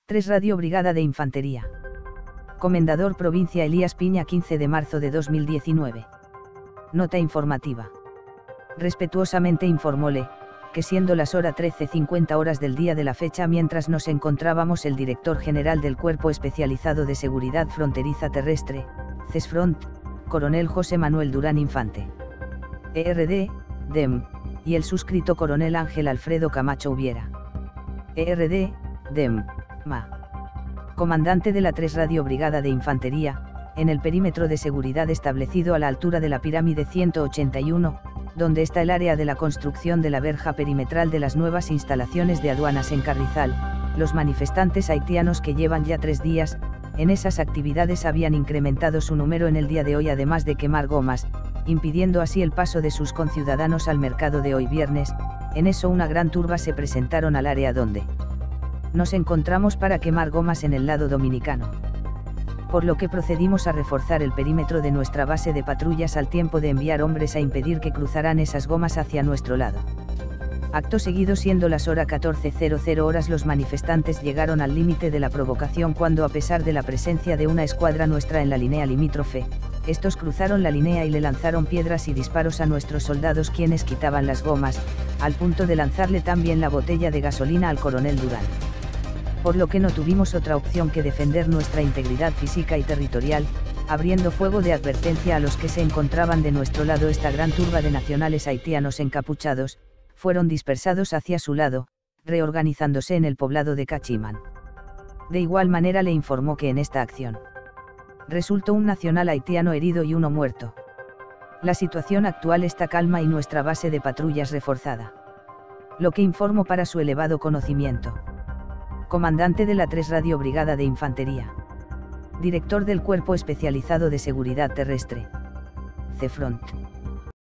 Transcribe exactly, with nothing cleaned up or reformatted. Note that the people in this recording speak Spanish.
tres Radio Brigada de Infantería. Comendador Provincia Elías Piña, quince de marzo de dos mil diecinueve. Nota informativa. Respetuosamente informóle, que siendo las hora trece cincuenta horas del día de la fecha mientras nos encontrábamos el director general del Cuerpo Especializado de Seguridad Fronteriza Terrestre, CESFRONT, coronel José Manuel Durán Infante. E R D, D E M, y el suscrito coronel Ángel Alfredo Camacho Hubiera. E R D, D E M, M A. Comandante de la tres Radio Brigada de Infantería, en el perímetro de seguridad establecido a la altura de la pirámide ciento ochenta y uno, donde está el área de la construcción de la verja perimetral de las nuevas instalaciones de aduanas en Carrizal. Los manifestantes haitianos que llevan ya tres días en esas actividades habían incrementado su número en el día de hoy, además de quemar gomas, impidiendo así el paso de sus conciudadanos al mercado de hoy viernes. En eso una gran turba se presentaron al área donde nos encontramos para quemar gomas en el lado dominicano. Por lo que procedimos a reforzar el perímetro de nuestra base de patrullas al tiempo de enviar hombres a impedir que cruzaran esas gomas hacia nuestro lado. Acto seguido, siendo las hora catorce horas, los manifestantes llegaron al límite de la provocación cuando, a pesar de la presencia de una escuadra nuestra en la línea limítrofe, estos cruzaron la línea y le lanzaron piedras y disparos a nuestros soldados, quienes quitaban las gomas, al punto de lanzarle también la botella de gasolina al coronel Durán. Por lo que no tuvimos otra opción que defender nuestra integridad física y territorial, abriendo fuego de advertencia a los que se encontraban de nuestro lado. Esta gran turba de nacionales haitianos encapuchados fueron dispersados hacia su lado, reorganizándose en el poblado de Cachimán. De igual manera le informó que en esta acción resultó un nacional haitiano herido y uno muerto. La situación actual está calma y nuestra base de patrullas reforzada. Lo que informo para su elevado conocimiento. Comandante de la tres Radio Brigada de Infantería. Director del Cuerpo Especializado de Seguridad Terrestre. CESFRONT.